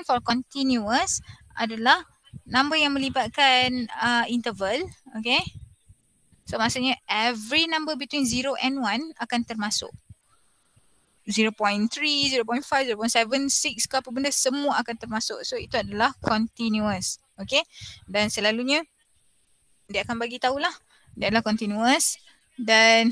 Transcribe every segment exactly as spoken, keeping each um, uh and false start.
for continuous adalah number yang melibatkan uh, interval. Okay. So maksudnya every number between zero and one akan termasuk. zero point three, zero point five, zero point seven six ke apa benda semua akan termasuk. So itu adalah continuous. Okay. Dan selalunya dia akan bagi tahulah dia adalah continuous dan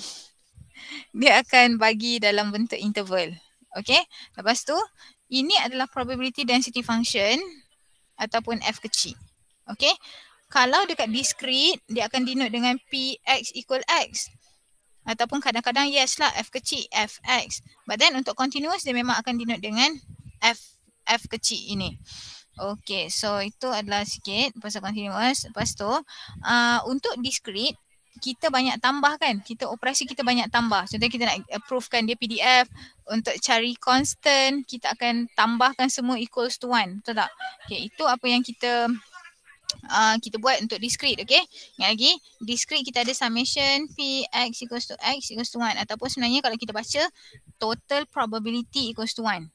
dia akan bagi dalam bentuk interval. Okay. Lepas tu ini adalah probability density function ataupun F kecil. Okay. Kalau dekat discrete dia akan denote dengan P X equal X. Ataupun kadang-kadang yes lah F kecil Fx. But then untuk continuous dia memang akan denote dengan F F kecil ini. Okay, so itu adalah sikit pasal continuous. Lepas tu uh, untuk discrete kita banyak tambah kan. Kita operasi kita banyak tambah. Contohnya kita nak approvekan dia P D F. Untuk cari constant kita akan tambahkan semua equals to one. Betul tak? Okay, itu apa yang kita Uh, kita buat untuk discrete, okay. Ingat lagi, discrete kita ada summation P X equals to X equals to one. Ataupun sebenarnya kalau kita baca, total probability equals to one.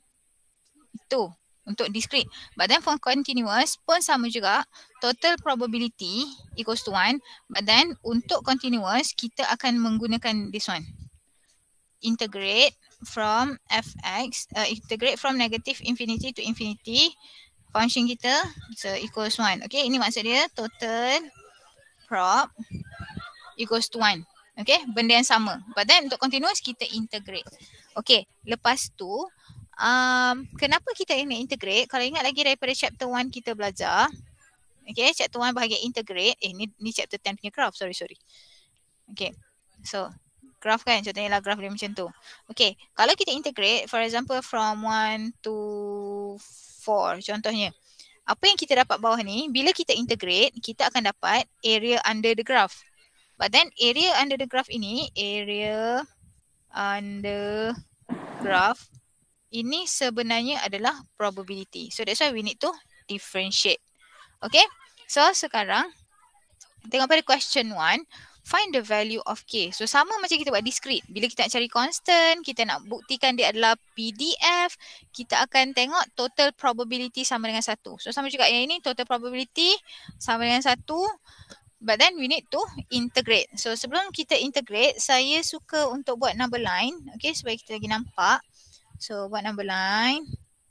Itu untuk discrete. But then for continuous pun sama juga, total probability equals to one. But then untuk continuous, kita akan menggunakan this one. Integrate from Fx, uh, integrate from negative infinity to infinity. Function kita so equals one. Okay, ini maksud dia total prop equals to one. Okay, benda yang sama. But then untuk continuous kita integrate. Okay, lepas tu um, kenapa kita ini integrate? Kalau ingat lagi daripada chapter one kita belajar. Okay, chapter one bahagian integrate. Eh, ni, ni chapter ten punya graph. Sorry, sorry. Okay, so graph kan, contohnya lah graph dia macam tu. Okay, kalau kita integrate for example from one to four contohnya. Apa yang kita dapat bawah ni, bila kita integrate, kita akan dapat area under the graph. But then area under the graph ini, area under graph, ini sebenarnya adalah probability. So that's why we need to differentiate. Okay, so sekarang tengok pada question one. Find the value of K. So sama macam kita buat discrete. Bila kita nak cari constant, kita nak buktikan dia adalah P D F, kita akan tengok total probability sama dengan satu. So sama juga yang ini, total probability sama dengan satu. But then we need to integrate. So sebelum kita integrate, saya suka untuk buat number line. Okay, supaya kita lagi nampak. So buat number line.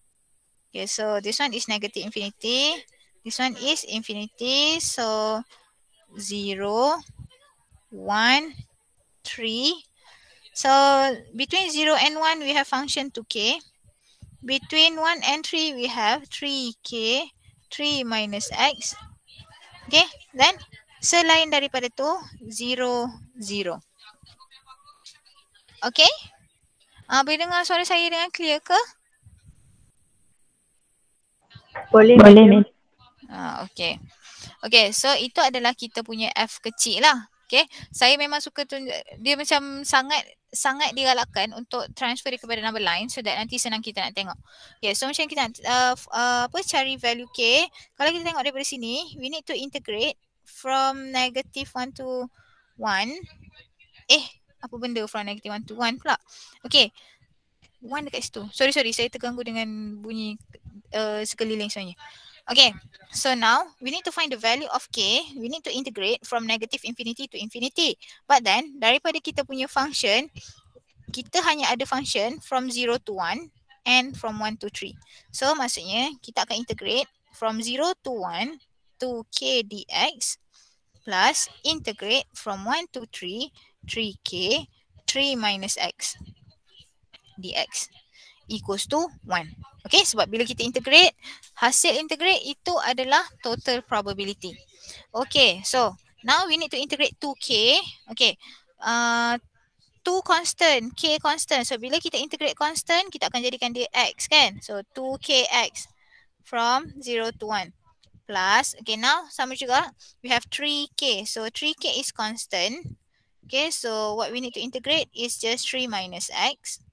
Okay, so this one is negative infinity. This one is infinity. So zero. one, three. So between zero and one we have function two k. Between one and three we have three k, three minus x. Okay, then selain daripada tu zero, zero. Okay, uh, boleh dengar suara saya dengan clear ke? Boleh, boleh. Uh, okay. Okay, so itu adalah kita punya F kecil lah. Okay, saya memang suka tunjuk, dia macam sangat sangat digalakkan untuk transfer dia kepada number line so that nanti senang kita nak tengok. Okay, so macam kita nak uh, uh, apa, cari value K. Kalau kita tengok daripada sini, we need to integrate from negative one to one. Eh, apa benda from negative one to one pula? Okay, one dekat situ. Sorry, sorry, saya terganggu dengan bunyi uh, sekeliling sebenarnya. Okay, so now we need to find the value of K. We need to integrate from negative infinity to infinity. But then, daripada kita punya function, kita hanya ada function from zero to one and from one to three. So, maksudnya kita akan integrate from zero to one to K dx plus integrate from one to three, three k, three minus x dx equals to one. Okay, sebab bila kita integrate, hasil integrate itu adalah total probability. Okay, so now we need to integrate two k. Okay, uh, two constant, k constant. So bila kita integrate constant, kita akan jadikan dia x kan. So two k x from zero to one plus, okay now sama juga, we have three k. So three k is constant. Okay, so what we need to integrate is just three minus x.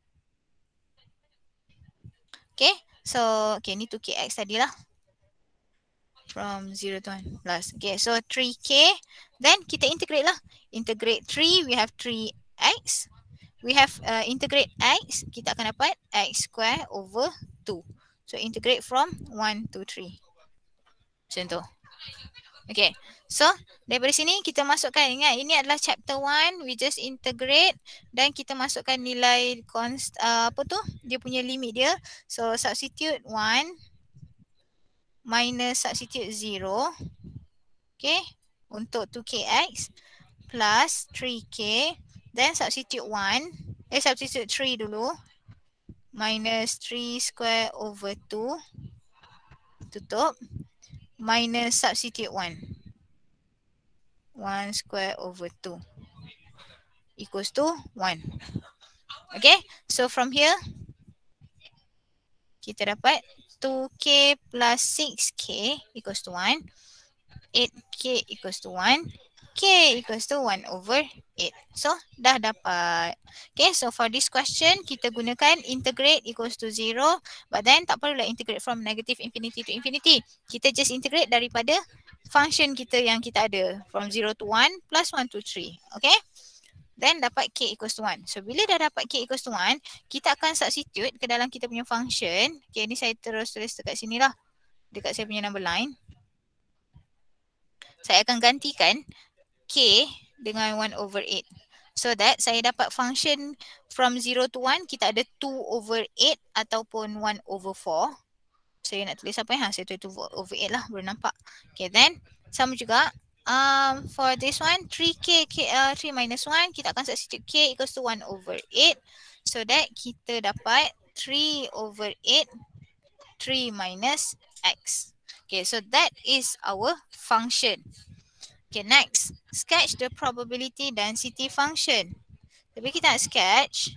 Okay, so okay ni two k x tadi lah. From zero to one plus. Okay, so three k. Then kita integrate lah. Integrate three, we have three x. We have uh, integrate x, kita akan dapat x square over two. So integrate from one to three. Macam tu. Okay. So daripada sini kita masukkan, ingat ini adalah chapter one, we just integrate dan kita masukkan nilai const, uh, apa tu, dia punya limit dia. So substitute one minus substitute zero. Okay. Untuk two k x plus three k. Then substitute one. Eh substitute three dulu. Minus three square over two. Tutup. Minus substitute one. one square over two. Equals to one. Okay. So from here. Kita dapat two k plus six k equals to one. eight k equals to one. K equals to one over eight. So, dah dapat. Okay, so for this question, kita gunakan integrate equals to zero. But then, tak perlulah integrate from negative infinity to infinity. Kita just integrate daripada function kita yang kita ada. From zero to one plus one to three. Okay. Then, dapat K equals to one. So, bila dah dapat K equals to one, kita akan substitute ke dalam kita punya function. Okay, ni saya terus tulis dekat sini lah. Dekat saya punya number line. Saya akan gantikan K dengan one over eight. So that saya dapat function from zero to one, kita ada two over eight ataupun one over four. Saya nak tulis apa ya? Saya tulis two over eight lah, baru nampak. Okay, then sama juga um, for this one, three k, k uh, three minus one, kita akan substitute K equals to one over eight. So that kita dapat three over eight, three minus X. Okay, so that is our function. Okay, next. Sketch the probability density function. Tapi kita nak sketch.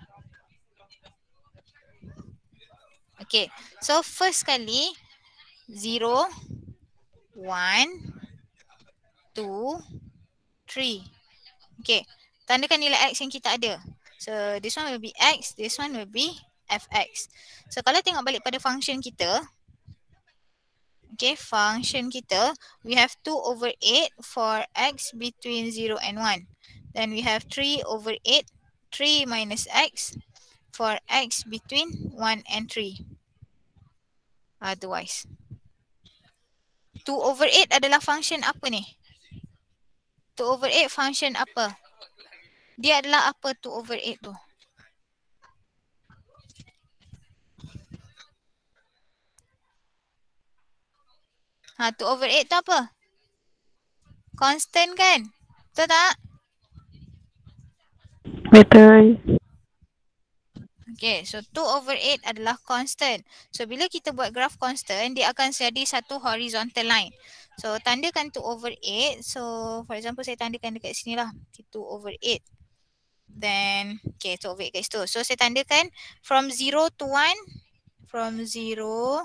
Okay, so first kali zero, one, two, three. Okay, tandakan nilai X yang kita ada. So this one will be X, this one will be F X. So kalau tengok balik pada function kita, okay, function kita, we have two over eight for X between zero and one. Then we have three over eight, three minus X for X between one and three. Otherwise. two over eight adalah function apa ni? two over eight function apa? Dia adalah apa two over eight tu? Ha, two over eight tu apa? Constant kan? Betul tak? Betul. Okay, so two over eight adalah constant. So bila kita buat graph constant, dia akan jadi satu horizontal line. So tandakan two over eight. So for example, saya tandakan dekat sini lah. two over eight. Then, okay, two over eight kat situ. So saya tandakan from zero to one. From zero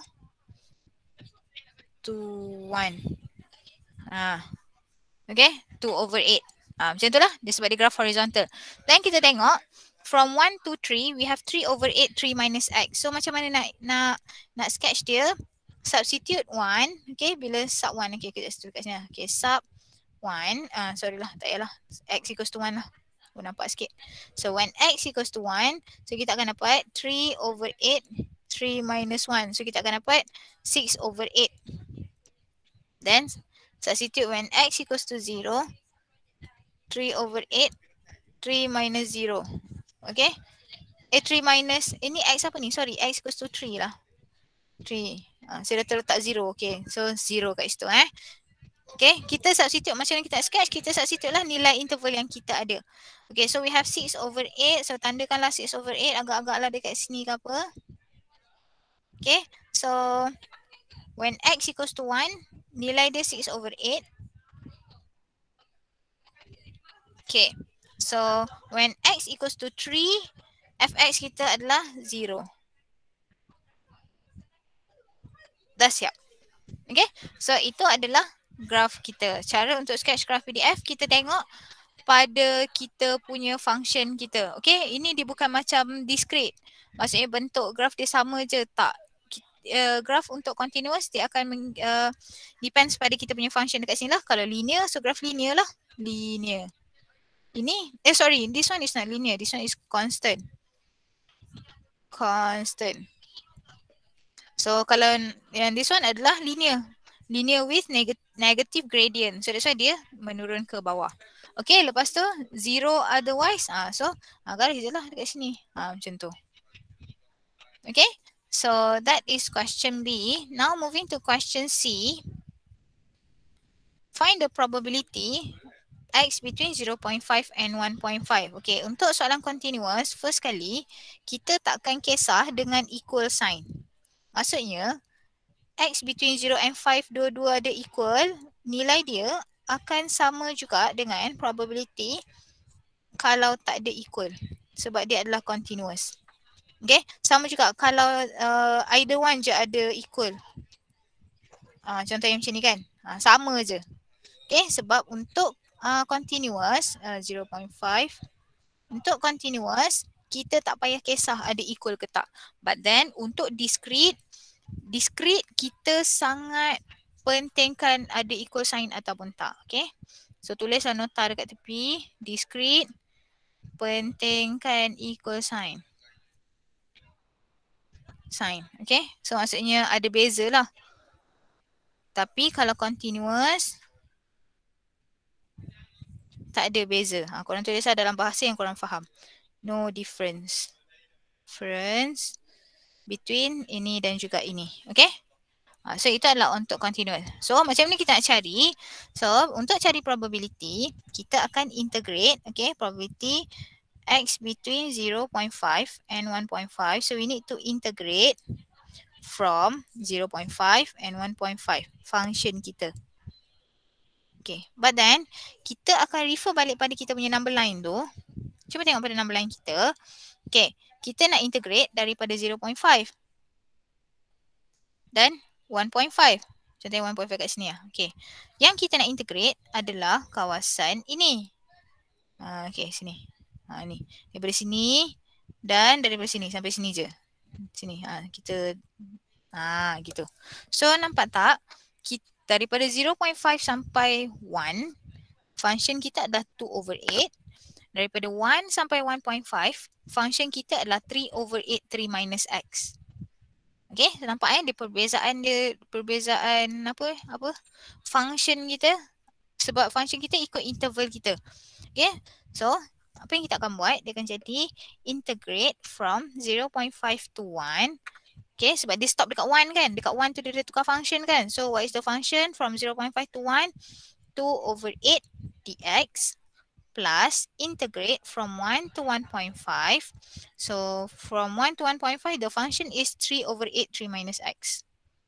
to one. Ah, okay, two over eight. Ah, macam tu lah. Dia sebab dia graph horizontal. Then kita tengok. From one to three, we have three over eight, three minus X. So macam mana nak nak nak sketch dia? Substitute one. Okay, bila sub one. Okay, kita tulis kat sini lah. Okay, sub one. Ah, sorry lah, tak payahlah. X equals to one lah. Oh, nampak sikit. So when X equals to one, so kita akan dapat three over eight, three minus one. So kita akan dapat six over eight. Then substitute when X equals to zero, three over eight, three minus zero. Okay. Eh, three minus, ini eh, X apa ni? Sorry, X equals to three lah. three. Uh, saya dah terletak zero. Okay. So, zero kat situ eh. Okay. Kita substitute macam mana kita sketch. Kita substitute lah nilai interval yang kita ada. Okay. So, we have six over eight. So, tandakanlah six over eight. Agak-agak lah dekat sini ke apa. Okay. So, when X equals to one, nilai dia six over eight. Okay. So, when X equals to three, F X kita adalah zero. Dah siap. Okay. So, itu adalah graph kita. Cara untuk sketch graph P D F, kita tengok pada kita punya function kita. Okay. Ini dia bukan macam discrete. Maksudnya bentuk graph dia sama je. Tak. Uh, graph untuk continuous, dia akan uh, depends pada kita punya function dekat sini lah. Kalau linear, so graph linear lah. Linear. Ini, eh sorry, this one is not linear. This one is constant. Constant. So kalau yang this one adalah linear. Linear with neg- negative gradient. So that's why dia menurun ke bawah. Okay, lepas tu zero otherwise. Ah, so ah, garis je lah dekat sini. Ah, macam tu. Okay, so that is question B. Now moving to question C. Find the probability X between zero point five and one point five. Okay, untuk soalan continuous, first kali kita takkan kisah dengan equal sign. Maksudnya, X between zero and five dua-dua ada equal, nilai dia akan sama juga dengan probability kalau tak ada equal. Sebab dia adalah continuous. Okay, sama juga kalau uh, either one je ada equal. Uh, contoh yang macam ni kan, uh, sama je. Okay, sebab untuk uh, continuous uh, zero point five, untuk continuous kita tak payah kisah ada equal ke tak. But then untuk discrete, discrete kita sangat pentingkan ada equal sign ataupun tak. Okay, so tulislah nota dekat tepi, discrete pentingkan equal sign. Sign, okay, so maksudnya ada beza lah. Tapi kalau continuous tak ada beza. Ha, korang tulislah dalam bahasa yang korang faham. No difference. Difference between ini dan juga ini. Okay? Ha, so itu adalah untuk continuous. So macam ni kita nak cari. So untuk cari probability, kita akan integrate. Okay? Probability X between zero point five and one point five. So we need to integrate from zero point five and one point five. Function kita. Okay, but then kita akan refer balik pada kita punya number line tu. Cuba tengok pada number line kita. Okay, kita nak integrate daripada zero point five dan one point five. Contohnya one point five kat sini lah. Okay, yang kita nak integrate adalah kawasan ini. Uh, okay, sini. Ha, ni. Daripada sini dan daripada sini sampai sini je. Sini. Ha, kita ha, gitu. So nampak tak? Kita daripada zero point five sampai one, function kita adalah two over eight. Daripada one sampai one point five, function kita adalah three over eight, three minus x. Okay, so nampak eh, dia perbezaan dia, perbezaan apa, apa, function kita. Sebab function kita ikut interval kita. Okay, so apa yang kita akan buat, dia akan jadi integrate from zero point five to one. Okay, sebab dia stop dekat one kan. Dekat one tu dia dah tukar function kan. So what is the function from zero point five to one? two over eight dx plus integrate from one to one point five. So from one to one point five, the function is three over eight, three minus x.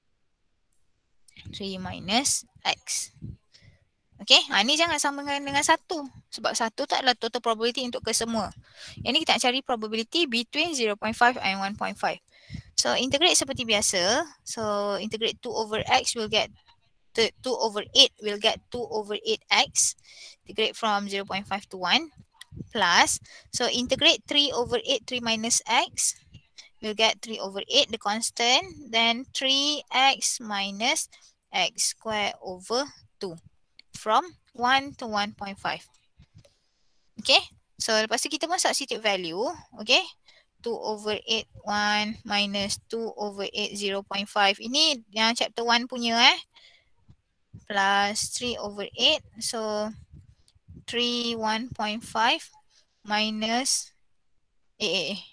three minus x. Okay, ha, ni jangan samakan dengan satu. Sebab satu tak adalah total probability untuk kesemua. Yang ni kita nak cari probability between zero point five and one point five. So integrate seperti biasa. So integrate two over x will get two over eight will get two over eight x. Integrate from zero point five to one plus. So integrate three over eight, three minus x. We'll get three over eight, the constant. Then three x minus x square over two. From one to one point five. Okay. So lepas tu kita pun substitute value. Okay. two over eight, one minus two over eight, zero point five. Ini yang chapter one punya eh. Plus three over eight. So three, one point five minus eh, eh, eh.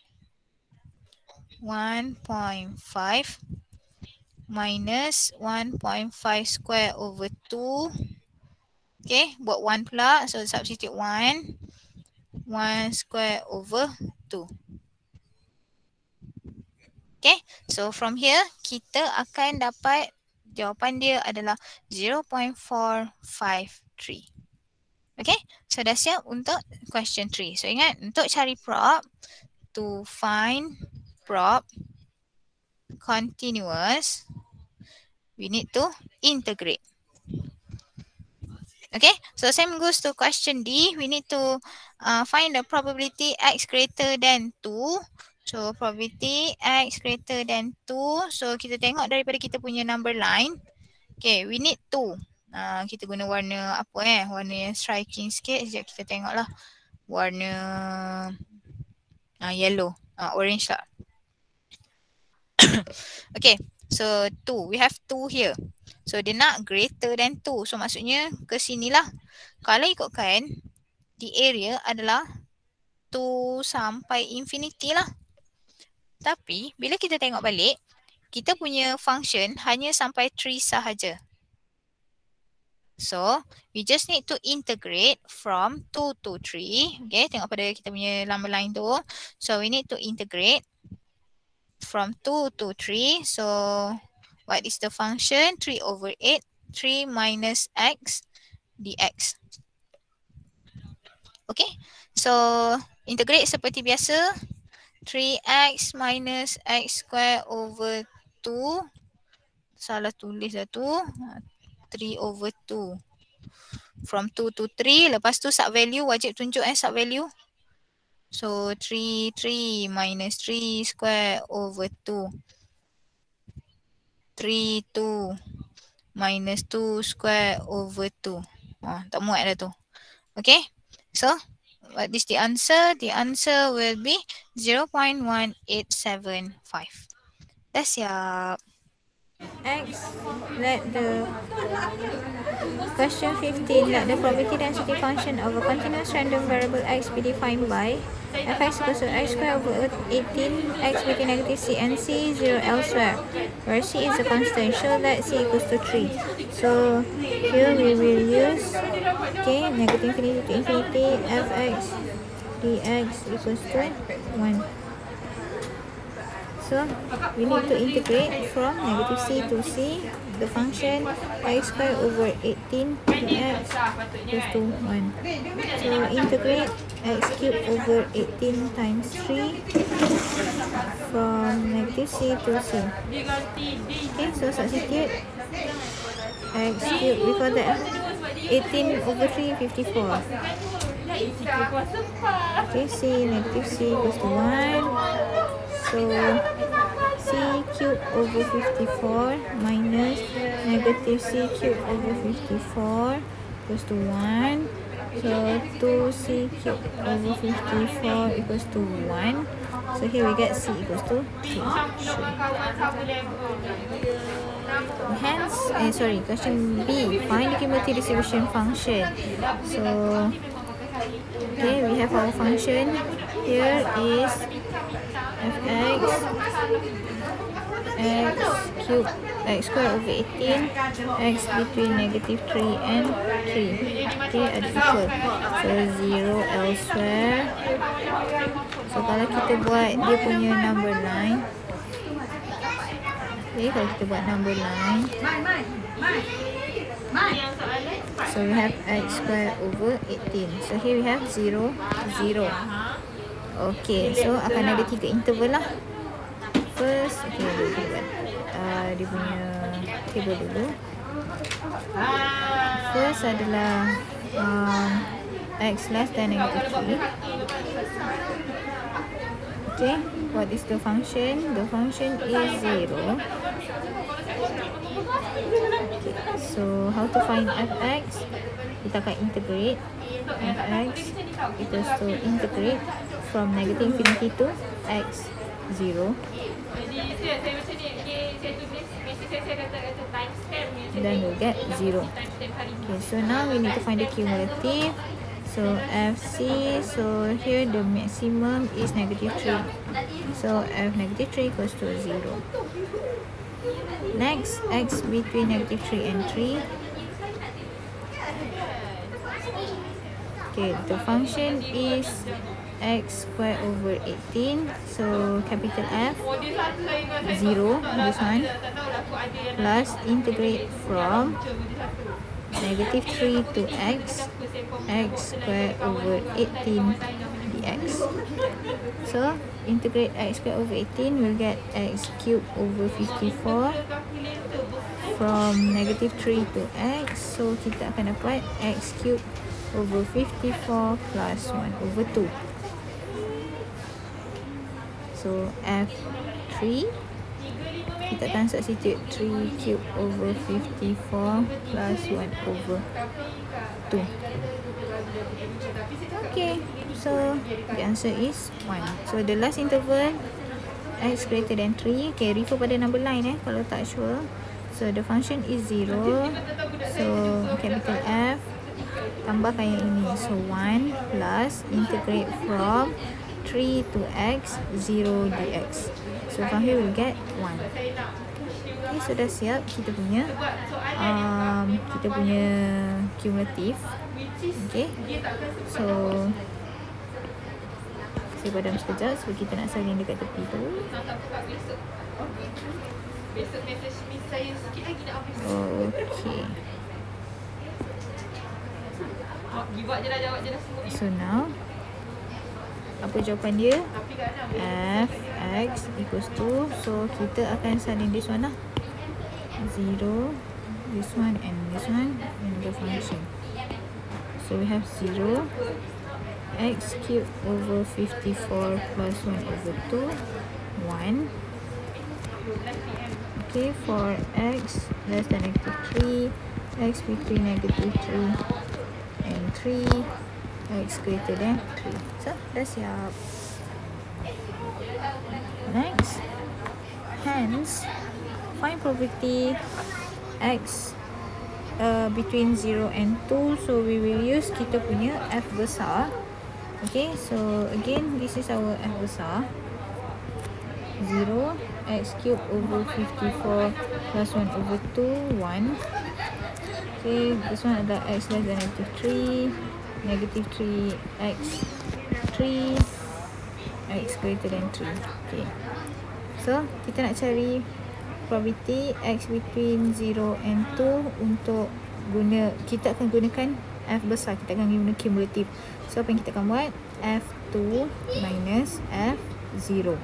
one point five minus one point five square over two. Okay, buat one pula. So substitute one. one square over two. Okay, so from here kita akan dapat jawapan dia adalah zero point four five three. Okay, so dah siap untuk question three. So ingat, untuk cari prop, to find prop continuous, we need to integrate. Okay, so same goes to question D. We need to uh, find the probability x greater than two. So probability x greater than two. So kita tengok daripada kita punya number line. Okay, we need two. Uh, kita guna warna apa eh? Warna yang striking sikit. Sekejap kita tengok lah. Warna uh, yellow. Uh, orange lah. Okay, So two, we have two here. So dia nak greater than two. So maksudnya ke sinilah. Kalau ikutkan, the area adalah two sampai infinity lah. Tapi bila kita tengok balik, kita punya function hanya sampai three sahaja. So, we just need to integrate from two to three. Okay, tengok pada kita punya number line tu. So, we need to integrate from two to three. So, what is the function? three over eight. three minus x dx. Okay, so integrate seperti biasa. three x minus x square over two. Salah tulis dah tu. three over two. From two to three. Lepas tu sub value. Wajib tunjuk eh sub value. So three, three minus three square over two. three, two minus two square over two. Oh, tak muat dah tu. Okay. So what is the answer? The answer will be zero point one eight seven five. Dah siap. X, let the question fifteen, let the probability density function of a continuous random variable x be defined by fx equals to x squared over eighteen, x between negative c and c, zero elsewhere, where c is a constant. Show that c equals to three. So here we will use, okay, negative infinity to infinity, fx dx equals to one. So we need to integrate from negative c to c, the function x squared over eighteen dx equals to one. So integrate x cubed over eighteen times three from negative c to c. Okay, so substitute x cubed, before that eighteen over three, fifty-four. Okay, c negative c equals to one. So c cubed over fifty-four minus negative c cubed over fifty-four equals to one. So two c cubed over fifty-four equals to one. So here we get c equals to two. Hence, eh, sorry, question B, find the cumulative distribution function. So, okay, we have our function. Here is fx x cubed x squared over eighteen, x between negative three and three. Okay, ada equal. So zero elsewhere. So kalau kita buat dia punya number line, okay, kalau kita buat number line, so we have x squared over eighteen. So here we have zero, zero. Okay, so akan ada tiga interval lah. First, okay, kita buat uh, dia punya table dulu. First adalah um, x less than negative three. Okay, what is the function? The function is zero. Okay, so how to find fx? Kita akan integrate fx equals to integrate from negative infinity to x zero. Then we'll get zero. Okay, so now we need to find the cumulative. So F C, so here the maximum is negative three. So F negative three equals to zero. Next, x between negative three and three. Okay, the function is x squared over eighteen. So capital F, zero, this one, plus integrate from negative three to x, x squared over eighteen dx. So integrate x squared over eighteen, we'll get x cubed over fifty-four from negative three to x. So kita akan dapat x cubed over fifty-four plus one over two. So F three, kita akan substitute three cubed over fifty-four plus one over two. Okay, so the answer is one. So the last interval, x greater than three. Okay, refer pada number line eh kalau tak sure. So the function is zero. So capital F, tambahkan yang ini. So one plus integrate from three to x zero dx. So from here we'll get one. Okay, so dah siap kita punya um, kita punya cumulative. Okay, so saya padam sekejap sebab kita nak salin dekat tepi tu. Okay. So now apa jawapan dia? F x equals to, so kita akan salin this one lah, zero, this one and this one, and the function. So we have zero, x cubed over fifty-four plus one over two, one. Okay, for x less than negative three, x between negative three and three, x greater than three. So dah siap. Next, hence find probability x uh, between zero and two. So we will use kita punya f besar. Okay, so again this is our f besar, zero, x cubed over fifty-four plus one over two, one. Okay, this one adalah x less than negative three, negative three, x three, x greater than three. Okay, so kita nak cari probability x between zero and two untuk guna, kita akan gunakan f besar, kita akan guna cumulative. So apa yang kita akan buat? F two minus F zero.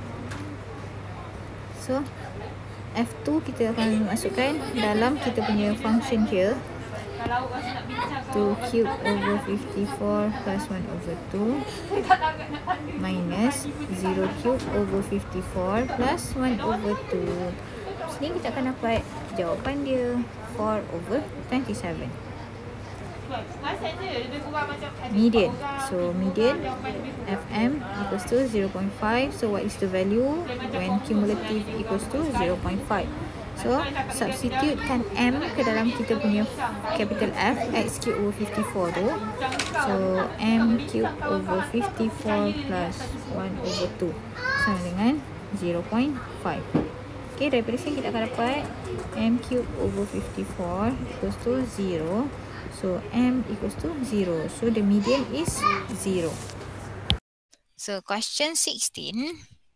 So F two kita akan masukkan dalam kita punya function here, two cube over fifty-four plus one over two minus zero cube over fifty-four plus one over two. Sini kita akan dapat jawapan dia, four over twenty-seven. Median. So median F M equals to zero point five. So what is the value when cumulative equals to zero point five? So substitutekan M ke dalam kita punya capital F, x cube over fifty-four tu. So M cube over fifty-four plus one over two sama dengan zero point five. Okay, daripada sini kita akan dapat M cube over fifty-four equals to zero. So M equals to zero. So the median is zero. So question sixteen.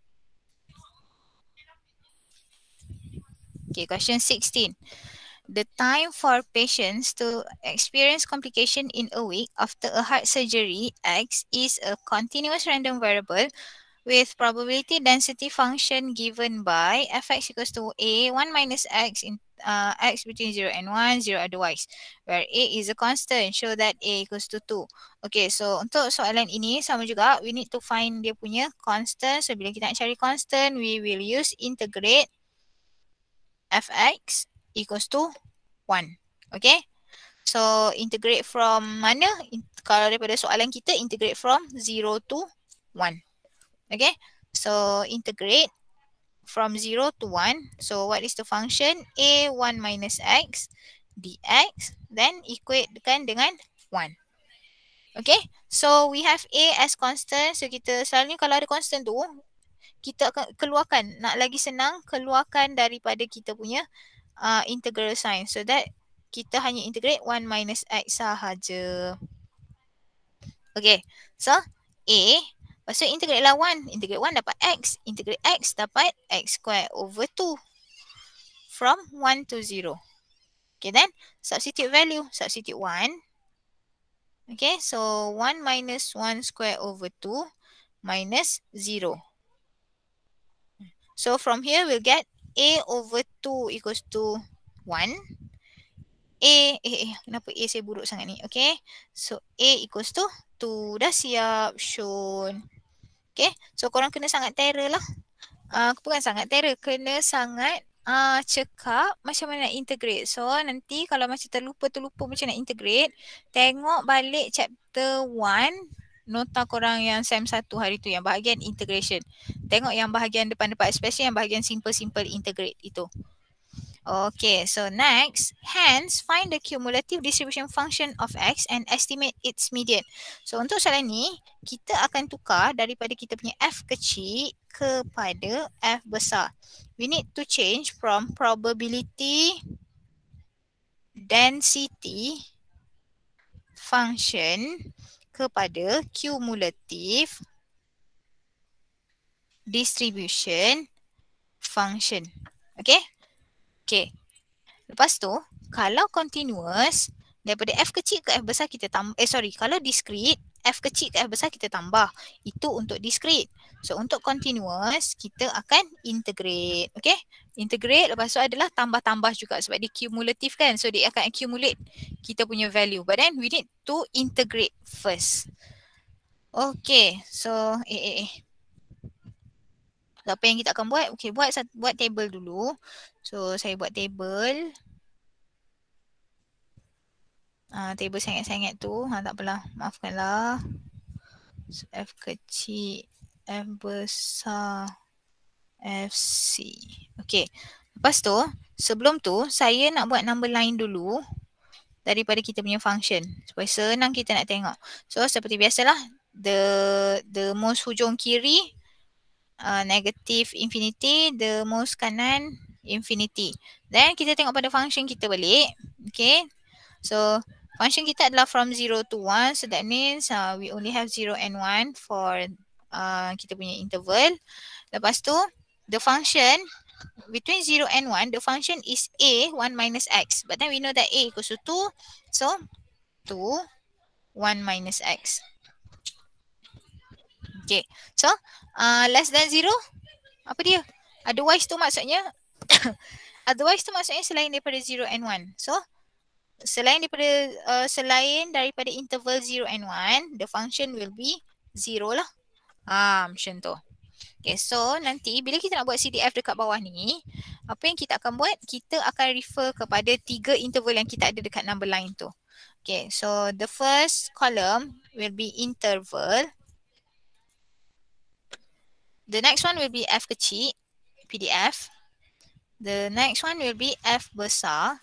Okay, question sixteen. The time for patients to experience complication in a week after a heart surgery X is a continuous random variable with probability density function given by Fx equals to A one minus X in uh, X between zero and one, zero otherwise, where A is a constant. Show that A equals to two. Okay, so untuk soalan ini sama juga, we need to find dia punya constant. So bila kita nak cari constant, we will use integrate Fx equals to one. Okay, so integrate from mana? In, kalau daripada soalan kita, integrate from zero to one. Okay, so integrate from zero to one. So what is the function? A one minus X dx, then equatekan dengan one. Okay, so we have A as constant. So kita selalunya kalau ada constant tu, kita akan keluarkan, nak lagi senang, keluarkan daripada kita punya uh, integral sign. So that kita hanya integrate one minus X sahaja. Okay, so A, lepas tu integrate lah one. Integrate one dapat X. Integrate X dapat X square over two. From one to zero. Okay, then substitute value. Substitute one. Okay, so one minus one square over two minus zero. So from here we'll get A over two equals to one. A, eh, eh, kenapa A saya buruk sangat ni? Okay, so A equals to two. Dah siap, shown. Okay, so korang kena sangat terror lah. Uh, bukan sangat terror, kena sangat uh, cekap macam mana nak integrate. So nanti kalau macam terlupa-terlupa macam nak integrate, tengok balik chapter one nota korang yang sem satu hari tu, yang bahagian integration. Tengok yang bahagian depan-depan, especially yang bahagian simple-simple integrate itu. Okay, so next, hence find the cumulative distribution function of x and estimate its median. So untuk soalan ni, kita akan tukar daripada kita punya f kecil kepada f besar. We need to change from probability density function kepada cumulative distribution function. Okay? Okay. Lepas tu, kalau continuous, daripada f kecil ke f besar kita tambah, eh sorry, kalau discrete, f kecil ke f besar kita tambah. Itu untuk discrete. So untuk continuous, kita akan integrate. Okay? Integrate lepas tu adalah tambah-tambah juga sebab dia cumulative kan. So dia akan accumulate kita punya value. But then we need to integrate first. Okay. So, eh eh eh. So, apa yang kita akan buat? Okay, buat buat table dulu. So, saya buat table. Uh, table sangat-sangat tu. Ha, tak apalah. Maafkanlah. So, F kecil, F besar, F C. Okay. Lepas tu, sebelum tu, saya nak buat number line dulu daripada kita punya function. Supaya senang kita nak tengok. So, seperti biasalah. The, the most hujung kiri, Uh, negative infinity, the most kanan infinity. Then kita tengok pada function kita balik. Okay. So function kita adalah from zero to one. So that means uh, we only have zero and one for uh, kita punya interval. Lepas tu the function between zero and one, the function is a, one minus x. But then we know that a equals to two. So two, one minus x. Okay, so uh, less than zero, apa dia? Otherwise tu maksudnya, otherwise tu maksudnya selain daripada zero and one. So, selain daripada, uh, selain daripada interval zero and one, the function will be zero lah. Ah, macam tu. Okay, so nanti bila kita nak buat C D F dekat bawah ni, apa yang kita akan buat? Kita akan refer kepada tiga interval yang kita ada dekat number line tu. Okay, so the first column will be interval. The next one will be F kecil, P D F. The next one will be F besar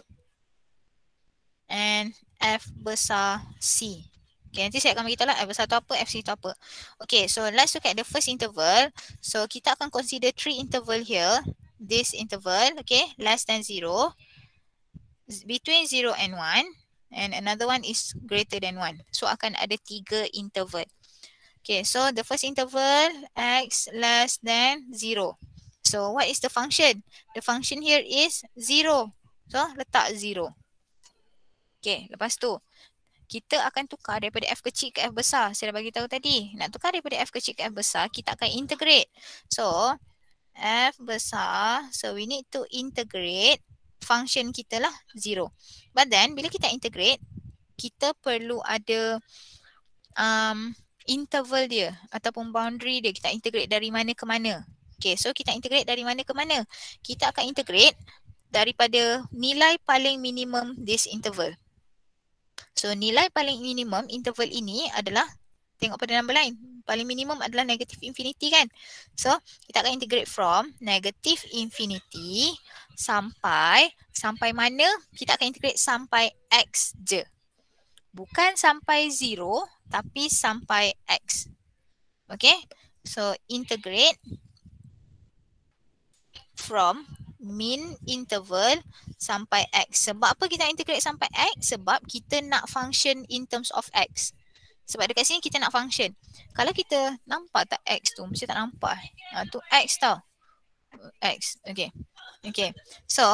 and F besar C. Okay, nanti saya akan beritahu lah F besar tu apa, F C tu apa. Okay, so let's look at the first interval. So kita akan consider three interval here. This interval, okay, less than zero, between zero and one, and another one is greater than one. So akan ada tiga interval. Okay, so the first interval, x less than zero. So what is the function? The function here is zero. So letak zero. Okay, lepas tu kita akan tukar daripada f kecil ke f besar. Saya dah bagi tahu tadi. Nak tukar daripada f kecil ke f besar, kita akan integrate. So f besar, so we need to integrate function kita lah zero. But then bila kita integrate, kita perlu ada um, interval dia ataupun boundary dia. Kita integrate dari mana ke mana. Okay, so kita integrate dari mana ke mana? Kita akan integrate daripada nilai paling minimum this interval. So nilai paling minimum interval ini adalah, tengok pada number line, paling minimum adalah negative infinity kan. So kita akan integrate from negative infinity sampai, sampai mana? Kita akan integrate sampai x je. Bukan sampai zero, tapi sampai x. Okay, so integrate from min interval sampai x. Sebab apa kita integrate sampai x? Sebab kita nak function in terms of x. Sebab dekat sini kita nak function. Kalau kita nampak tak x tu? Mesti tak nampak. Ha, tu x tau. X. Okay. Okay. So,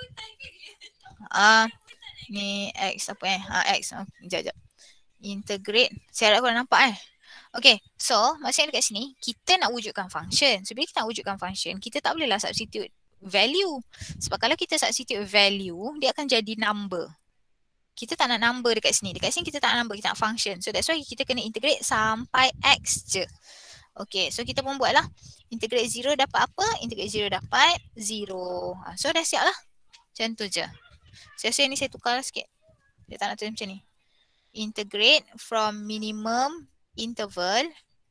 uh, ni x apa eh? Ha, x. Oh, sekejap, sekejap. Integrate. Saya harap korang nampak eh. Okay. So, maksudnya dekat sini, kita nak wujudkan function. So, bila kita nak wujudkan function, kita tak bolehlah substitute value. Sebab kalau kita substitute value, dia akan jadi number. Kita tak nak number dekat sini. Dekat sini kita tak nak number, kita nak function. So, that's why kita kena integrate sampai x je. Okay. So, kita pun buatlah. Integrate zero dapat apa? Integrate zero dapat zero. So, dah siap lah. Macam tu je. Saya rasa ni saya tukar sikit. Dia tak nak tulis macam ni. Integrate from minimum interval,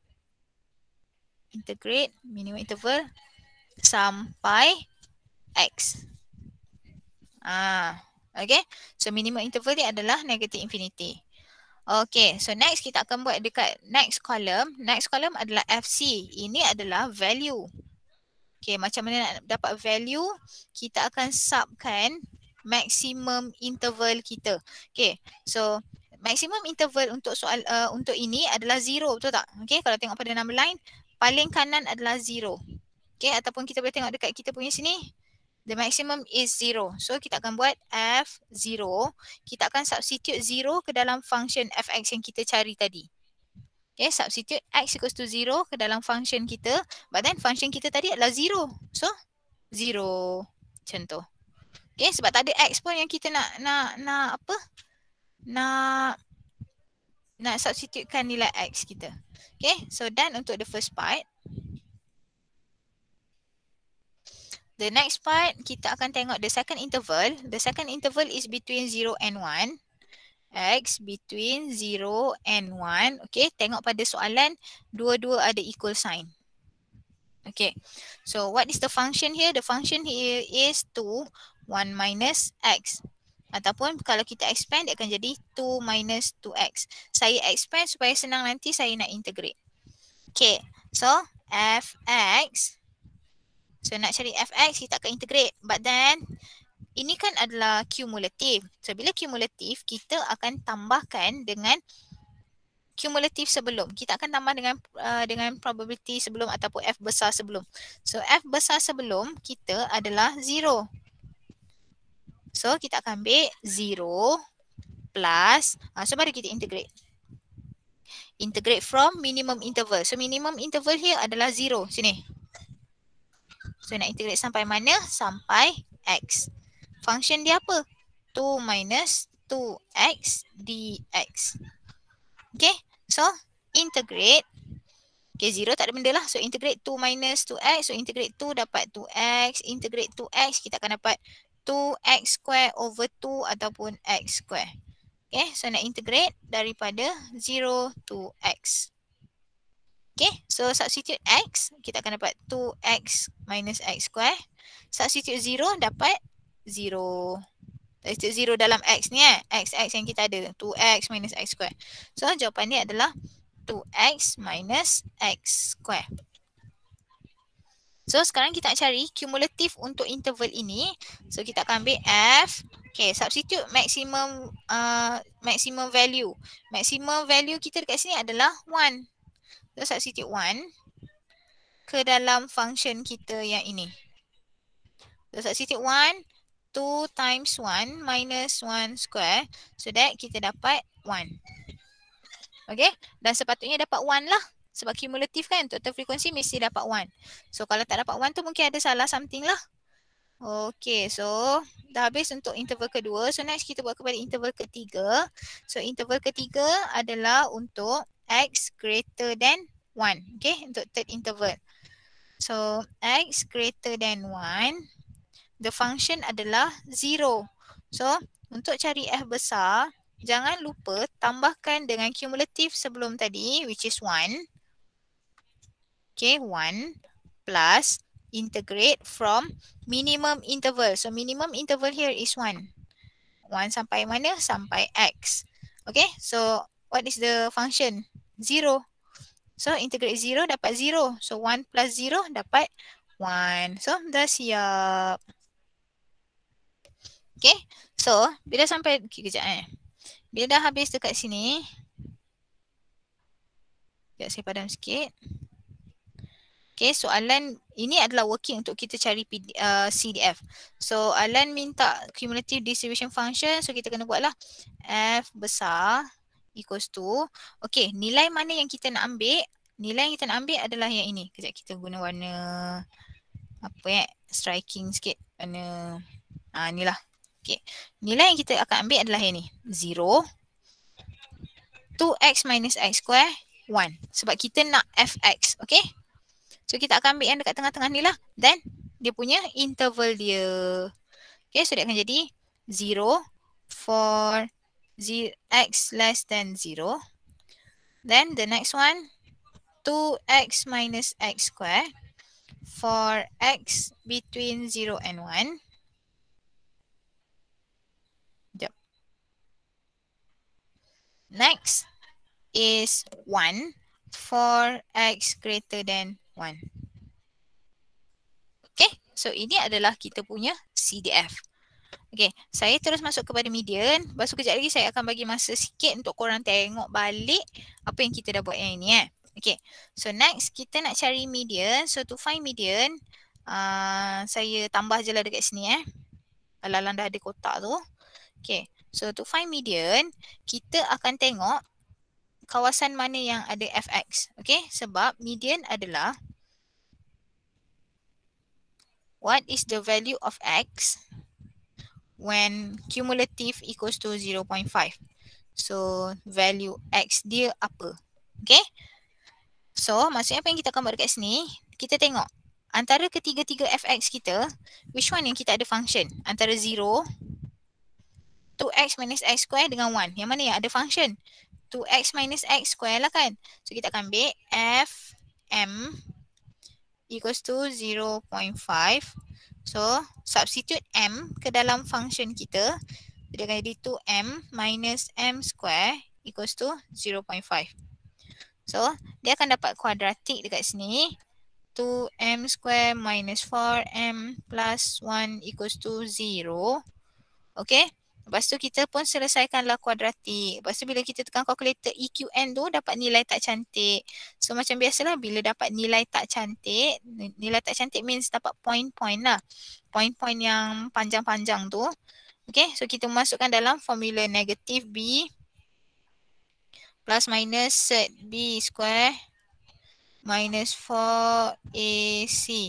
integrate minimum interval sampai X. Ah, okay. So minimum interval ni adalah negative infinity. Okay, so next kita akan buat dekat next column. Next column adalah F C. Ini adalah value. Okay, macam mana nak dapat value? Kita akan subkan maximum interval kita. Okay, so maximum interval untuk soal uh, untuk ini adalah zero, betul tak? Okay, kalau tengok pada number line, paling kanan adalah zero. Okay, ataupun kita boleh tengok dekat kita punya sini. The maximum is zero. So kita akan buat F zero. Kita akan substitute zero ke dalam function Fx yang kita cari tadi. Okay, substitute x equals to zero ke dalam function kita. But then function kita tadi adalah zero. So zero. Macam tu. Okay, sebab tak ada x pun yang kita nak nak nak apa? Nak nak substitutekan nilai x kita. Okay, so done untuk the first part. The next part, kita akan tengok the second interval. The second interval is between zero and one. X between zero and one. Okay, tengok pada soalan, dua-dua ada equal sign. Okay, so what is the function here? The function here is two, one minus x. Ataupun kalau kita expand, dia akan jadi two minus two x. Saya expand supaya senang nanti saya nak integrate. Okay, so Fx. So nak cari Fx, kita akan integrate. But then, ini kan adalah cumulative. So bila cumulative, kita akan tambahkan dengan cumulative sebelum. Kita akan tambah dengan uh, dengan probability sebelum ataupun F besar sebelum. So F besar sebelum kita adalah zero. So kita akan ambil zero plus, uh, so baru kita integrate. Integrate from minimum interval. So minimum interval here adalah zero. Sini. So nak integrate sampai mana? Sampai X. Function dia apa? two minus two x dx. Okay. So integrate. Okay, zero tak ada benda lah. So integrate two minus two x. So integrate two dapat two x. Integrate two x kita akan dapat two x square over two ataupun x square. Okay. So nak integrate daripada zero to x. Okay, so substitute x, kita akan dapat two x minus x square. Substitute zero, dapat zero. Substitute zero dalam x ni eh. X, x yang kita ada. two x minus x square. So jawapan dia adalah two x minus x square. So sekarang kita nak cari cumulative untuk interval ini. So kita akan ambil F. Okay, substitute maximum uh, maximum value. Maximum value kita dekat sini adalah one. So substitute one ke dalam function kita yang ini. So substitute one, two times one minus one square. So that kita dapat one. Okay, dan sepatutnya dapat one lah. Sebab cumulative kan, total frequency mesti dapat one. So kalau tak dapat one tu mungkin ada salah something lah. Okay, so dah habis untuk interval kedua. So next kita buat kepada interval ketiga. So interval ketiga adalah untuk x greater than one. Okay, untuk third interval. So x greater than one, the function adalah zero. So untuk cari f besar, jangan lupa tambahkan dengan cumulative sebelum tadi, which is one. Okay, one plus integrate from minimum interval. So minimum interval here is one. one sampai mana? Sampai x. Okay, so what is the function? zero. So integrate zero dapat zero. So one plus zero dapat one. So dah siap. Okay, so bila sampai, okay, kejap eh. Bila dah habis dekat sini. Sekejap saya padam sikit. Okay, soalan ini adalah working untuk kita cari P D, uh, C D F. So Alan minta cumulative distribution function. So kita kena buatlah F besar equals to. Okay, nilai mana yang kita nak ambil? Nilai yang kita nak ambil adalah yang ini. Kejap kita guna warna apa ya? Striking sikit. Warna, ah, inilah. Okay, nilai yang kita akan ambil adalah yang ni. zero. two x minus x square. one. Sebab kita nak fx. Okay. So kita akan ambil yang dekat tengah-tengah ni lah. Then dia punya interval dia. Okay, so dia akan jadi zero for x less than zero. Then the next one, two x minus x square for x between zero and one. Yep. Next is one for x greater than one. Okay, so ini adalah kita punya C D F. Okay, saya terus masuk kepada median. Lepas tu kejap lagi saya akan bagi masa sikit untuk korang tengok balik apa yang kita dah buat yang ini eh. Okay, so next kita nak cari median. So to find median, uh, saya tambah je lah dekat sini eh. Alang-alang dah ada kotak tu. Okay, so to find median, kita akan tengok kawasan mana yang ada F X. Okay, sebab median adalah what is the value of X when cumulative equals to zero point five. So, value X dia apa? Okay. So, maksudnya apa yang kita akan buat dekat sini, kita tengok antara ketiga-tiga F X kita, which one yang kita ada function? Antara zero, two x minus x square dengan one. Yang mana yang ada function? two x minus x square lah kan. So, kita akan ambil F M equals to zero point five. So, substitute M ke dalam function kita. Dia akan jadi two m minus m square equals to zero point five. So, dia akan dapat kuadratik dekat sini. two m square minus four m plus one equals to zero. Okay. Lepas tu kita pun selesaikanlah kuadratik. Lepas tu bila kita tekan calculator E Q N tu dapat nilai tak cantik. So macam biasalah bila dapat nilai tak cantik, nilai tak cantik means dapat point-point lah. Point-point yang panjang-panjang tu. Okay, so kita masukkan dalam formula negative B plus minus set B square minus four A C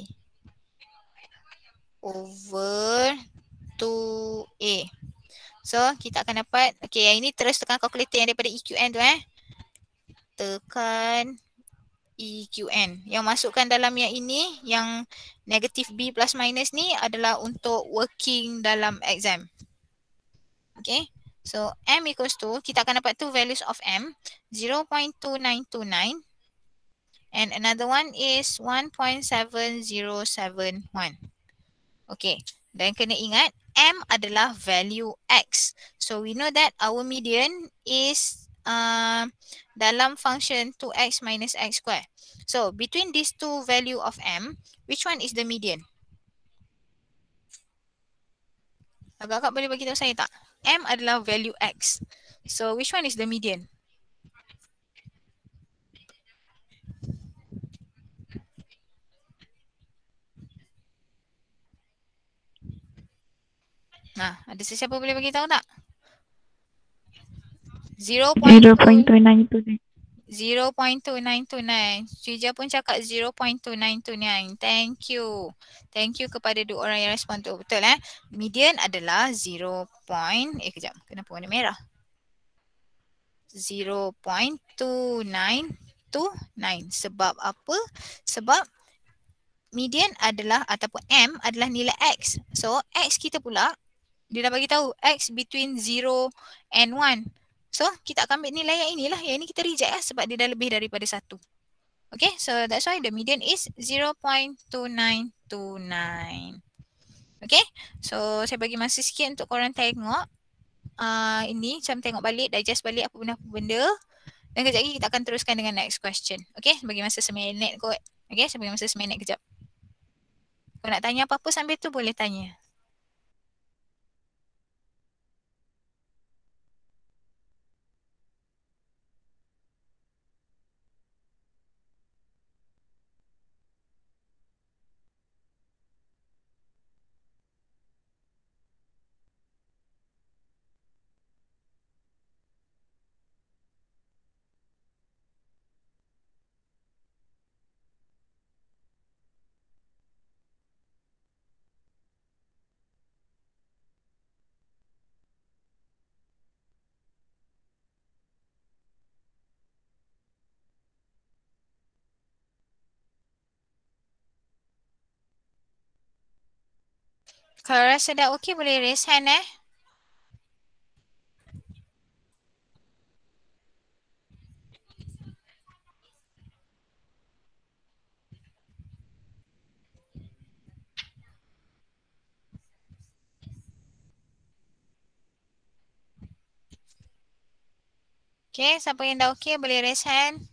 over two A. So, kita akan dapat, okay, yang ini terus tekan calculator yang daripada E Q N tu eh. Tekan E Q N. Yang masukkan dalam yang ini, yang negative B plus minus ni adalah untuk working dalam exam. Okay, so M equals to, kita akan dapat two values of M, zero point two nine two nine and another one is one point seven zero seven one. Okay, dan kena ingat M adalah value X. So we know that our median is uh, dalam function two x minus x square. So between these two value of M, which one is the median? Agak-agak boleh bagi tahu saya tak? M adalah value X. So which one is the median? Nah, ada sesiapa boleh bagi tahu tak? zero point two nine two nine. zero point two nine two nine. Cuja pun cakap zero point two nine two nine. Thank you. Thank you kepada dua orang yang respon tu. Betul eh? Median adalah zero. Eh kejap. Kenapa warna merah? zero point two nine two nine. Sebab apa? Sebab median adalah ataupun M adalah nilai X. So X kita pula dia dah bagi tahu X between zero and one. So kita akan ambil nilai yang inilah. Yang ini kita reject lah sebab dia dah lebih daripada satu. Okay, so that's why the median is zero point two nine two nine. Okay, so saya bagi masa sikit untuk korang tengok. Uh, ini macam tengok balik, digest balik apa benda-apa benda. Dan kejap lagi kita akan teruskan dengan next question. Okay, bagi masa seminit kot. Okay, saya bagi masa seminit kejap. Kalau nak tanya apa-apa sambil tu boleh tanya. Kalau rasa dah okey boleh raise hand eh. Okay, siapa yang dah okay boleh raise hand.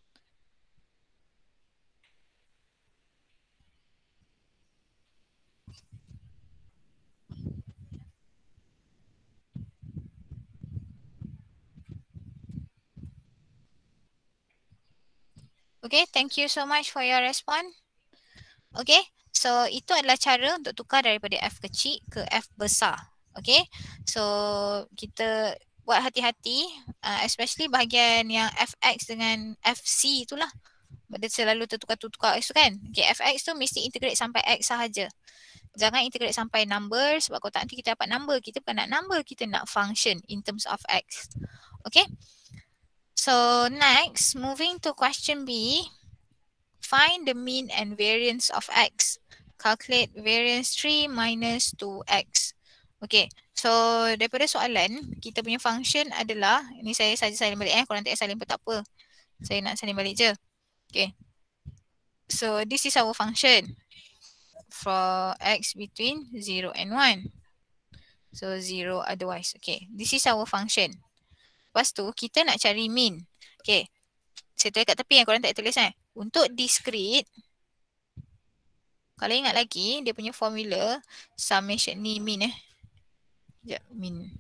Okay, thank you so much for your response. Okay, so itu adalah cara untuk tukar daripada F kecil ke F besar. Okay, so kita buat hati-hati, uh, especially bahagian yang F X dengan F C itulah. Dia selalu tertukar-tukar itu kan. Okay, F X tu mesti integrate sampai X sahaja. Jangan integrate sampai number sebab kalau tak nanti kita dapat number. Kita bukan nak number, kita nak function in terms of X. Okay, so next, moving to question B. Find the mean and variance of X. Calculate variance three minus two X. Okay, so daripada soalan, kita punya function adalah, ini saya saja salin balik eh, korang tak salin pun tak apa. Saya nak salin balik je. Okay, so this is our function for X between zero and one. So zero otherwise. Okay, this is our function. Lepas tu, kita nak cari mean. Okay, saya tulis kat tepi yang korang tak tulis eh. Untuk discrete, kalau ingat lagi, dia punya formula summation ni mean eh. Sekejap, mean.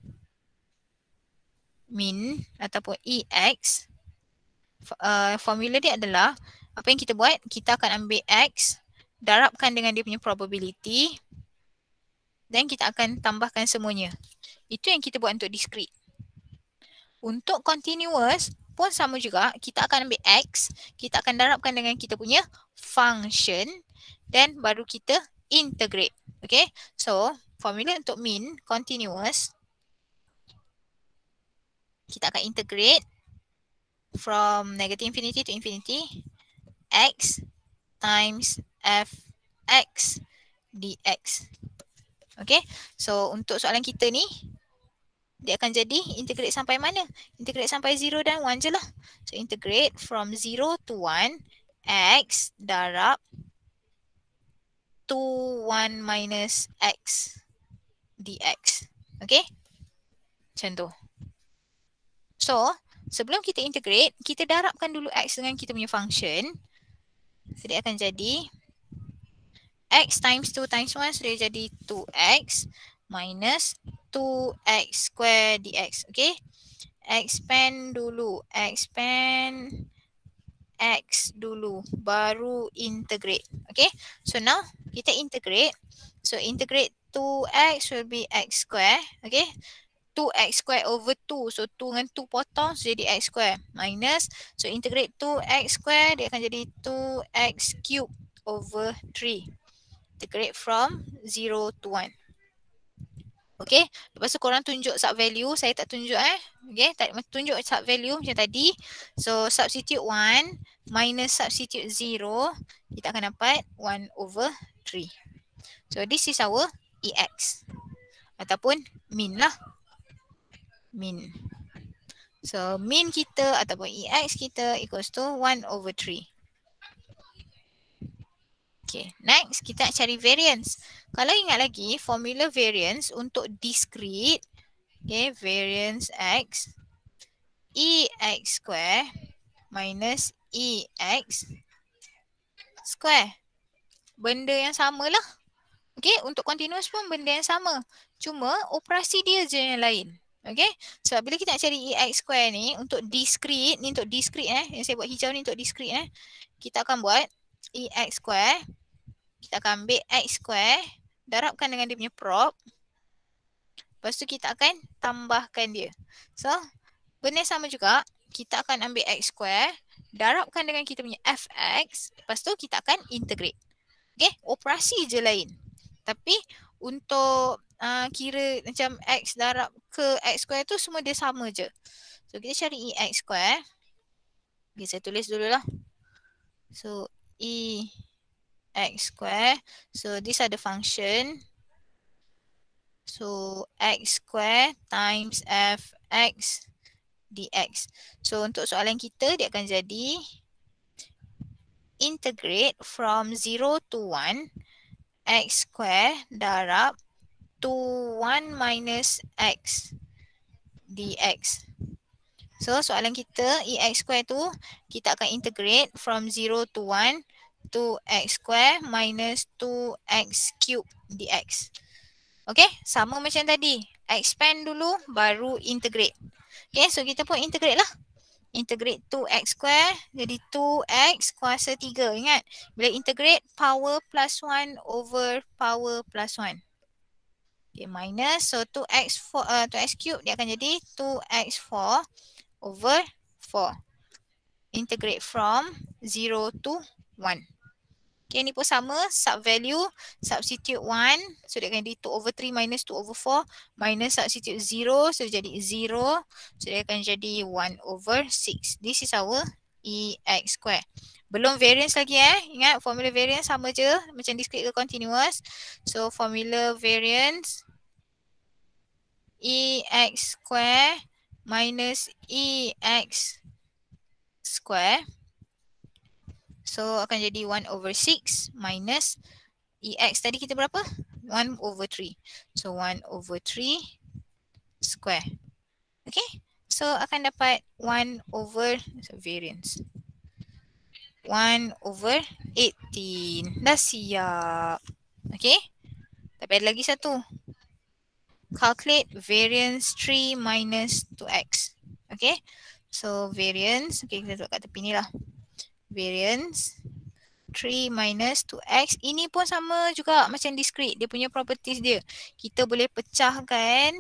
Mean ataupun E X. Uh, formula dia adalah, apa yang kita buat, kita akan ambil X, darabkan dengan dia punya probability, dan kita akan tambahkan semuanya. Itu yang kita buat untuk discrete. Untuk continuous pun sama juga, kita akan ambil X, kita akan darabkan dengan kita punya function, dan baru kita integrate. Okay, so formula untuk mean continuous, kita akan integrate from negative infinity to infinity X times F X dx. Okay, so untuk soalan kita ni, dia akan jadi integrate sampai mana? Integrate sampai zero dan one je lah. So integrate from zero to one X darab two one minus X dx. Okay, macam tu. So sebelum kita integrate, kita darabkan dulu X dengan kita punya function. So dia akan jadi X times two times one, so dia jadi two X minus two X square dx. Okay, expand dulu, expand X dulu, baru integrate. Okay, so now kita integrate. So integrate two X will be X square. Okay, two X square over two, so two dengan two potong, so jadi X square minus, so integrate two X square, dia akan jadi two X cube over three. Integrate from zero to one. Okay, lepas tu korang tunjuk sub value, saya tak tunjuk eh. Okay, tak tunjuk sub value macam tadi. So substitute one minus substitute zero, kita akan dapat one over three. So this is our E X ataupun mean lah. Mean. So mean kita ataupun E X kita equals to one over three. Okay, next kita nak cari variance. Kalau ingat lagi, formula variance untuk discrete, okay, variance X, E X square minus E X square. Benda yang sama lah. Okay, untuk continuous pun benda yang sama. Cuma operasi dia je yang lain. Okay, sebab so, bila kita nak cari E X square ni untuk discrete, ni untuk discrete eh, yang saya buat hijau ni untuk discrete eh, kita akan buat E X square, kita akan ambil X square, darabkan dengan dia punya prop. Lepas tu kita akan tambahkan dia. So, benda sama juga, kita akan ambil X square, darabkan dengan kita punya F X, lepas tu kita akan integrate. Okay, operasi je lain. Tapi untuk uh, kira macam X darab ke X square tu semua dia sama je. So, kita cari E X square. Okay, saya tulis dulu lah. So, E X square. So these are the function. So X square times F X dx. So untuk soalan kita dia akan jadi integrate from zero to one X square darab two one minus X dx. So soalan kita ex square tu kita akan integrate from zero to one to x square minus two x cube dx. Okay, sama macam tadi. Expand dulu baru integrate. Okay, so kita pun integrate lah. Integrate two x square jadi two x kuasa tiga. Ingat, bila integrate power plus one over power plus one. Okay, minus. So two x four, uh, two x cube dia akan jadi two x four over four. Integrate from zero to one. Okay, ni pun sama. Sub value, substitute one. So dia akan jadi two over three minus two over four. Minus substitute zero. So jadi zero. So dia akan jadi one over six. This is our ex square. Belum variance lagi eh. Ingat formula variance sama je. Macam discrete ke continuous. So formula variance ex square minus ex square. So akan jadi one over six minus ex tadi kita berapa? one over three. So one over three square. Okay. So akan dapat one over so variance. one over eighteen. Dah siap. Okay. Tapi ada lagi satu. Calculate variance three minus two x. Okay. So variance. Okay, kita letak kat tepi ni lah. Variance three minus two x. Ini pun sama juga macam discrete. Dia punya properties dia. Kita boleh pecahkan.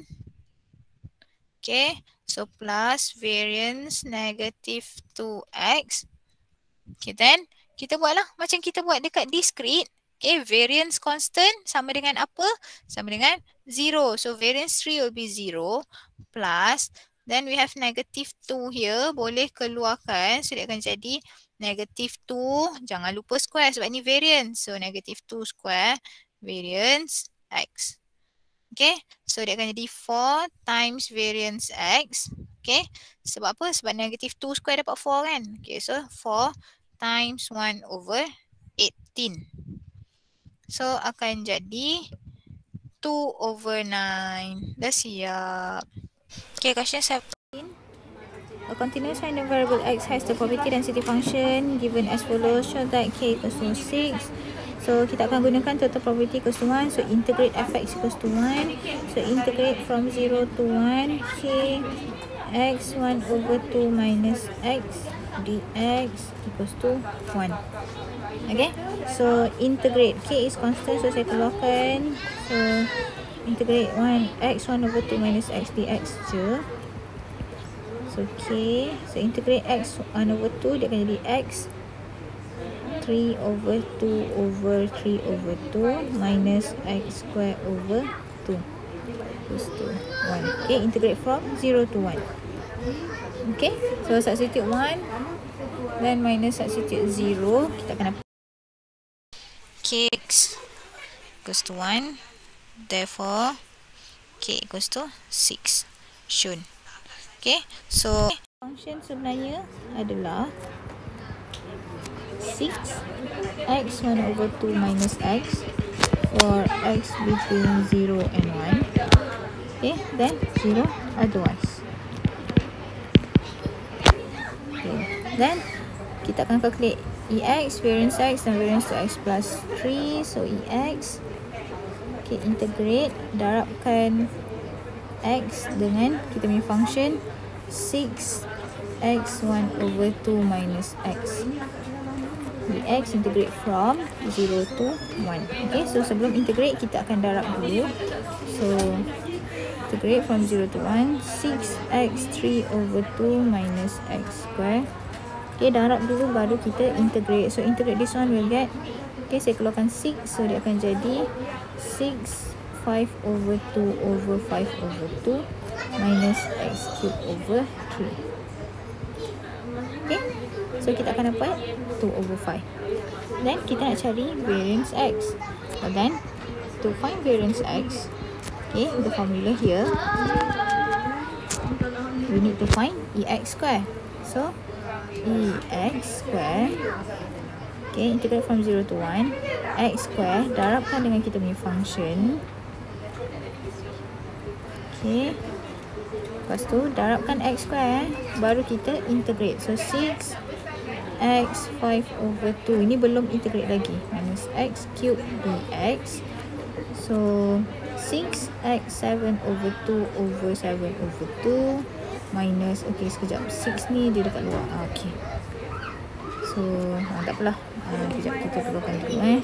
Okay. So plus variance negative two x. Okay then. Kita buatlah macam kita buat dekat discrete. Okay. Variance constant sama dengan apa? Sama dengan zero. So variance three will be zero plus. Then we have negative two here. Boleh keluarkan. So dia akan jadi negative two, jangan lupa square sebab ni variance. So negative two square variance x. Okay, so dia akan jadi four times variance x. Okay, sebab apa? Sebab negative two square dapat four kan. Okay, so four times one over eighteen. So akan jadi two over nine. Dah siap. Okay, question seventeen. A continuous random variable x has the probability density function given as follows. Show that k equals to six. So kita akan gunakan total probability equals to one. So integrate fx equals to one. So integrate from zero to one. K x one over two minus x dx equals to one. Okay. So integrate. K is constant. So saya keluarkan. So integrate one x one over two minus x dx je. So K, so integrate x one over two, dia akan jadi x three over two over three over two minus x square over two equals to one. Okay, integrate from zero to one. Okay, so substitute one, then minus substitute zero, kita akan dapat Kx equals to one, therefore K equals to six, shown. Okay, so function sebenarnya adalah six x one over two minus x for x between zero and one. Okay, then zero otherwise. Okay, then kita akan calculate ex, variance x dan variance to x plus three. So ex, okay, integrate, darabkan x dengan kita punya function six x one over two minus x dx, integrate from zero to one. Okay, so sebelum integrate kita akan darab dulu. So integrate from zero to one, six x three over two minus x square. Okay, darab dulu baru kita integrate. So integrate this one will get, okay, saya keluarkan six, so dia akan jadi six five over two over five over two minus x cube over three. Okay, so kita akan dapat two over five. Then kita nak cari variance x. And then to find variance x, okay, the formula here, we need to find ex square. So ex square, okay, integrate from zero to one, x square, darabkan dengan kita punya function. Okay, Lepas tu darabkan x square, eh. baru kita integrate. So six x five over two. Ini belum integrate lagi. Minus x cube dx. So six x seven over two over seven over two minus, okay sekejap, six ni dia dekat luar. ah, okay. So ah, tak apalah, ah, sekejap kita keluarkan dulu eh.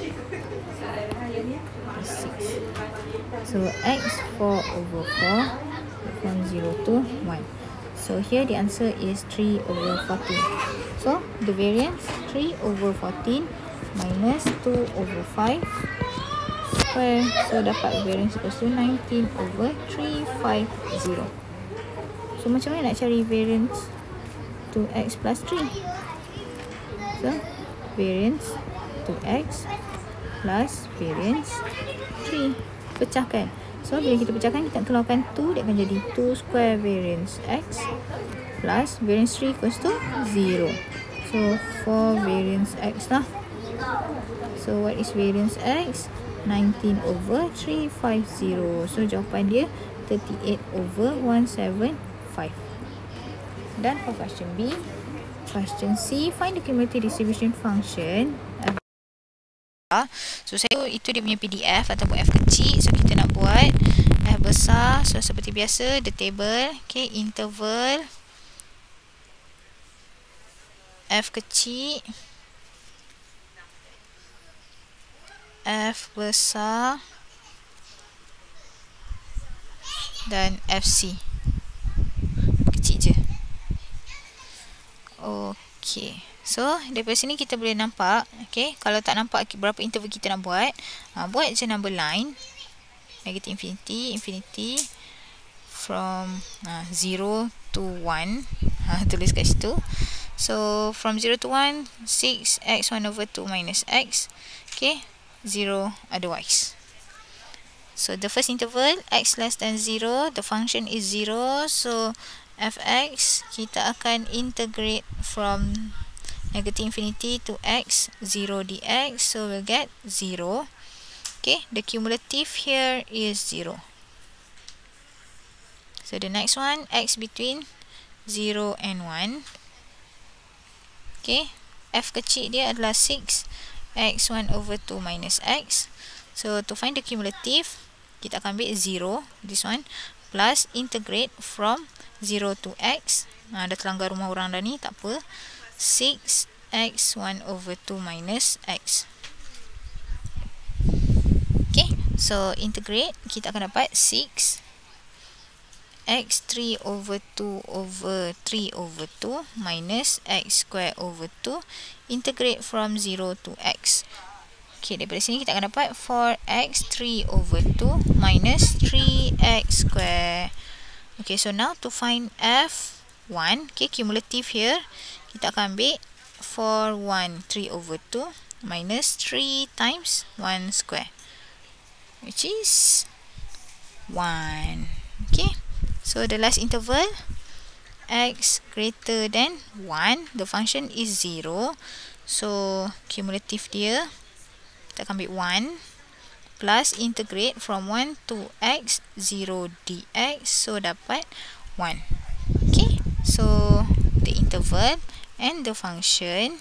six. So x four over four from zero to one. So here the answer is three over fourteen. So the variance three over fourteen minus two over five square. So dapat variance equals to nineteen over three hundred fifty. So macam mana nak cari variance two x plus three? So variance two x plus variance three. Pecahkan. So bila kita pecahkan, kita keluarkan two, dia akan jadi two square variance x plus variance three equals to zero. So four variance x lah. So what is variance x? nineteen over three hundred fifty. So jawapan dia thirty-eight over one hundred seventy-five. Dan for question B. Question C, find the cumulative distribution function. So saya itu dia punya P D F ataupun F kecil. So kita nak buat F besar. So seperti biasa, the table, okay, interval F kecil, F besar dan F C. Kecil je. Okay. So, daripada sini kita boleh nampak, okay, kalau tak nampak berapa interval kita nak buat, ha, buat je number line, negative infinity, infinity, from ha, zero to one, ha, tulis kat situ. So, from zero to one, six x one over two minus x, okay, zero otherwise. So, the first interval, x less than zero, the function is zero, so fx, kita akan integrate from negative infinity to x, zero dx, so we'll get zero. Okay, the cumulative here is zero. So the next one, x between zero and one. Okay, f kecil dia adalah six x one over two minus x. So to find the cumulative, kita akan ambil zero, this one, plus integrate from zero to x. Nah, ada terlanggar rumah orang dah ni, tak apa. six x one over two minus x. Okay, so integrate, kita akan dapat six x three over two over three over two minus x square over two. Integrate from zero to x. Okay, daripada sini kita akan dapat four x three over two minus three x square. Okay, so now to find f one, okay, cumulative here, kita akan ambil four one three over two minus three times one square, which is one. Okay, so the last interval, x greater than one, the function is zero, so cumulative dia kita akan ambil one plus integrate from one to x, zero dx, so dapat one. Okay, so the interval and the function,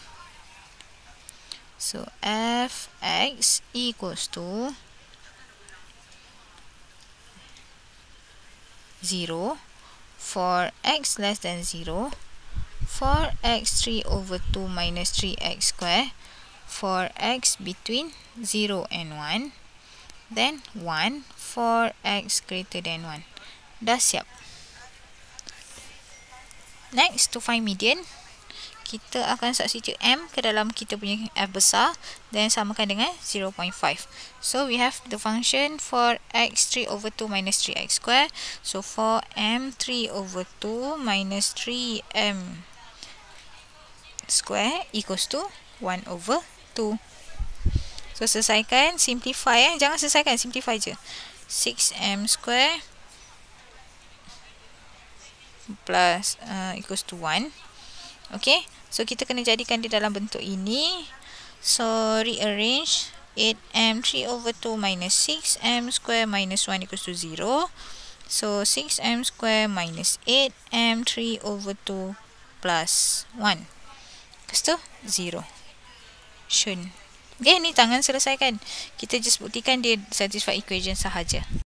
so fx equals to zero for x less than zero, for x three over two minus three x square, for x between zero and one, then one for x greater than one. Dah siap. Next, to find median, kita akan substitute m ke dalam kita punya f besar dan samakan dengan zero point five. So we have the function for x three over two minus three x square. So for m three over two minus three m square equals to one over two. So selesaikan, simplify eh. Jangan selesaikan, simplify je. six m square plus uh, equals to one. Okay, so kita kena jadikan di dalam bentuk ini. So rearrange eight m three over two minus six m square minus one equals to zero. So six m square minus eight m three over two plus one. Lepas tu zero. Shun. Okay, ni tangan selesaikan. Kita just buktikan dia satisfy equation sahaja.